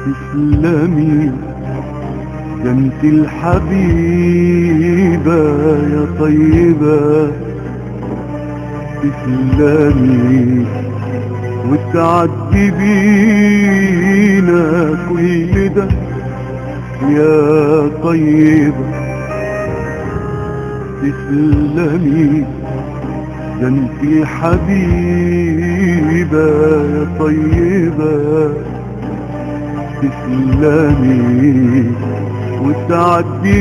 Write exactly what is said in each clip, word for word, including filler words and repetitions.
تسلمي ده انت الحبيبة يا طيبة، تسلمي وتعدي بينا كل ده يا طيبة. تسلمي ده انت حبيبة يا طيبة، تسلمي وتعدي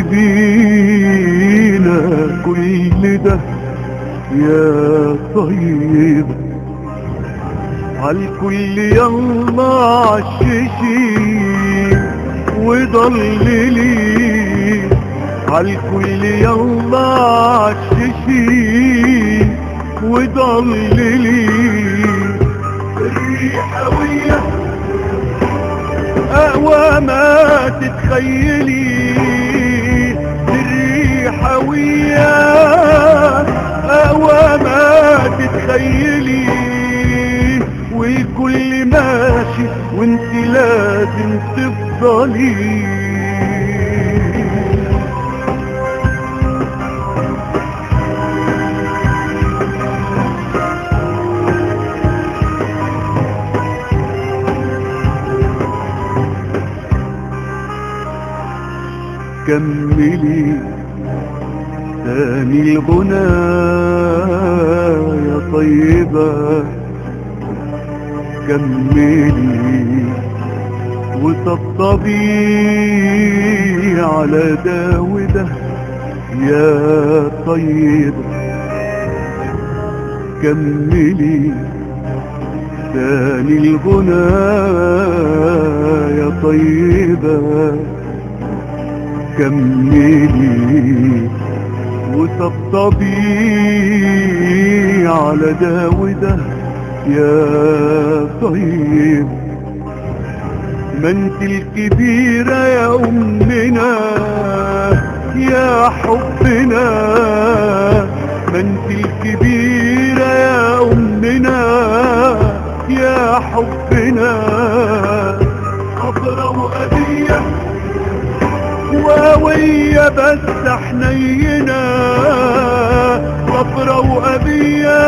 بينا كل ده يا طيبة. عالكل يلا عششي وضللي، عالكل يلا عششي وضللي. الريحة ويا أقوى ما تتخيلي، الريحة ويا أقوى ما تتخيلي، والكل ماشي وانت لازم تفضلي. كملي تاني الغنى يا طيبة، كملي وطبطبي على ده وده يا طيبة. كملي تاني الغنى يا طيبة، كملي وطبطبي على ده وده يا طيب. ما انت الكبيرة يا أمنا يا حبنا، ما انت الكبيرة يا أمنا يا حبنا. خضرة وأبية وهوية بس حنينة، صفرة وأبية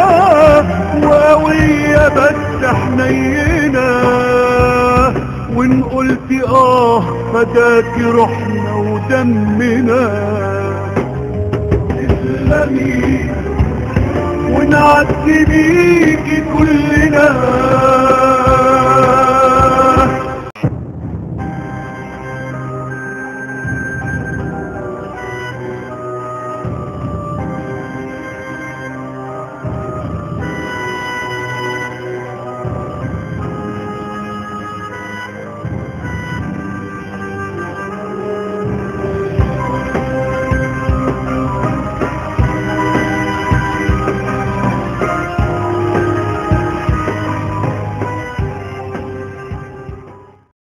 وهوية بس حنينة. وإن قلت آه فداكي روحنا ودمنا. تسلمي ونعدي بيكي كلنا